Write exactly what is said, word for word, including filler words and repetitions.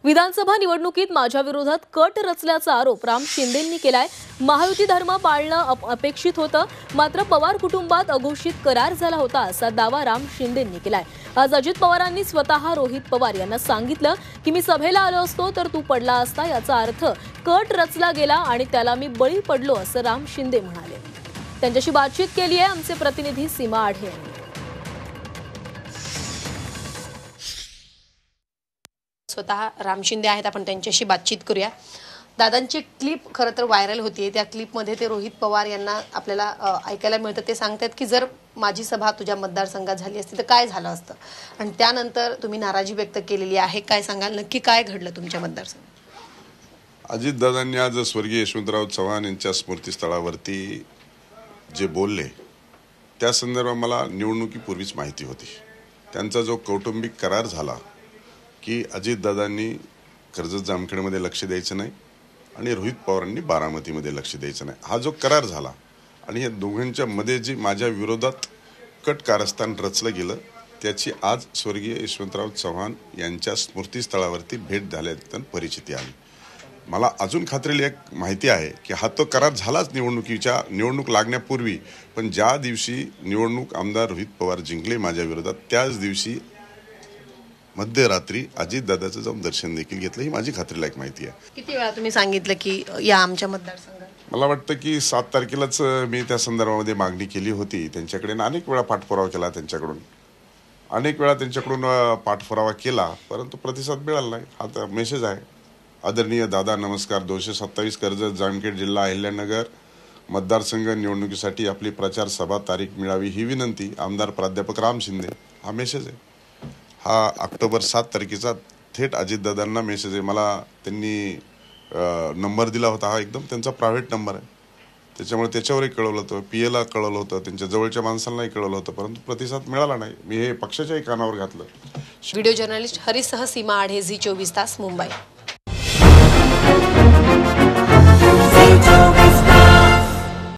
विधानसभा निवडणुकीत माझ्या विरोधात कट रचल्याचा आरोप राम शिंदेंनी केलाय। महायुती धर्म पाळणं अपेक्षित होतं, मात्र पवार कुटुंबात अघोषित करार झाला होता असा दावा राम शिंदेंनी केलाय। आज अजित पवारांनी स्वतः रोहित पवार यांना सांगितलं की मी सभेला आलो असतो तर तू पडला असता, याचा अर्थ कट रचला गेला आणि त्याला मी बळी पडलो असं राम शिंदे म्हणाले। त्यांच्याशी बातचीत केली आहे आमचे प्रतिनिधी सीमा आढे यांनी। स्वतः राम शिंदे आहेत, आपण त्यांच्याशी बातचीत करूया। दादांची क्लिप खरं तर व्हायरल होतीये। त्या क्लिपमध्ये ते रोहित पवार यांना आपल्याला ऐकायला मिळतं। ते सांगतात की जर माझी सभा तुझ्या मतदारसंघात झाली असती तर काय झालं असतं, आणि त्यानंतर तुम्ही नाराजी व्यक्त केलेली आहे। काय सांगाल, नक्की काय घडलं तुमच्या मतदारसंघात? अजितदादांनी आज स्वर्गीय यशवंतराव चव्हाण यांच्या स्मृतीस्थळावरती जे बोलले त्या संदर्भात मला निवडणुकीपूर्वीच माहिती होती। त्यांचा जो कौटुंबिक करार झाला की अजितदादांनी कर्जत जामखेडमध्ये लक्ष द्यायचं नाही आणि रोहित पवारांनी बारामतीमध्ये लक्ष द्यायचं नाही, हा जो करार झाला आणि या दोघांच्या मध्ये जी माझ्या विरोधात कट कारस्थान रचलं गेलं त्याची आज स्वर्गीय यशवंतराव चव्हाण यांच्या स्मृतीस्थळावरती भेट झाल्यानंतर परिचिती आली। मला अजून खात्रीला एक माहिती आहे की हा तो करार झालाच निवडणुकीच्या निवडणूक लागण्यापूर्वी, पण ज्या दिवशी निवडणूक आमदार रोहित पवार जिंकले माझ्या विरोधात त्याच दिवशी मध्यरात्री अजितदादाचं जाऊन दर्शन देखील घेतलं, ही माझी खात्रीलायक माहिती आहे। किती वेळा तुम्ही सांगितलं की या आमच्या मतदारसंघात? मला वाटतं की सात तारखेलाच मी त्या संदर्भामध्ये मागणी केली होती त्यांच्याकडे, अनेक वेळा पाठपुरावा केला त्यांच्याकडून अनेक वेळा त्यांच्याकडून पाठपुरावा केला, परंतु प्रतिसाद मिळाला नाही। हा मेसेज आहे, आदरणीय दादा नमस्कार, दोनशे सत्तावीस कर्जत जामखेड जिल्हा अहिल्यानगर मतदारसंघ निवडणुकीसाठी आपली प्रचार सभा तारीख मिळावी ही विनंती, आमदार प्राध्यापक राम शिंदे। हा मेसेज आहे, हा ऑक्टोबर सात तारखेचा थेट अजितदादांना मेसेज आहे। मला त्यांनी नंबर दिला होता, हा एकदम त्यांचा प्रायव्हेट नंबर आहे, त्याच्यामुळे त्याच्यावरही कळवलं होतं, पी एला कळवलं होतं, त्यांच्या जवळच्या माणसांनाही कळवलं होतं, परंतु प्रतिसाद मिळाला नाही। मी हे पक्षाच्याही कानावर घातलं। व्हिडिओ जर्नलिस्ट हरीसह सीमा आढे, झी चोवीस तास, मुंबई।